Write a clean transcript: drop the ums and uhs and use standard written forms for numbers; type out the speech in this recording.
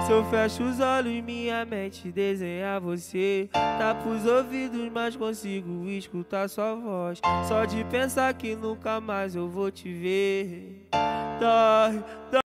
Se eu fecho os olhos, minha mente desenha você. Tapa os ouvidos, mas consigo escutar sua voz. Só de pensar que nunca mais eu vou te ver. Dói, dói.